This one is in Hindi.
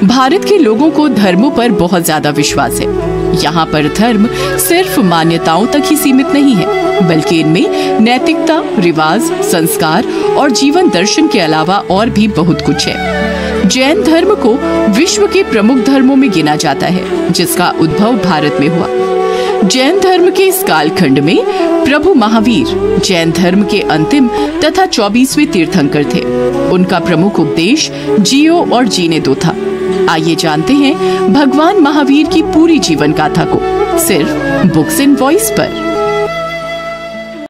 भारत के लोगों को धर्मों पर बहुत ज्यादा विश्वास है। यहाँ पर धर्म सिर्फ मान्यताओं तक ही सीमित नहीं है, बल्कि इनमें नैतिकता, रिवाज, संस्कार और जीवन दर्शन के अलावा और भी बहुत कुछ है। जैन धर्म को विश्व के प्रमुख धर्मों में गिना जाता है, जिसका उद्भव भारत में हुआ। जैन धर्म के इस कालखंड में प्रभु महावीर जैन धर्म के अंतिम तथा 24वें तीर्थंकर थे। उनका प्रमुख उपदेश जियो और जीने दो था। आइए जानते हैं भगवान महावीर की पूरी जीवन गाथा को सिर्फ बुक्स इन वॉइस पर।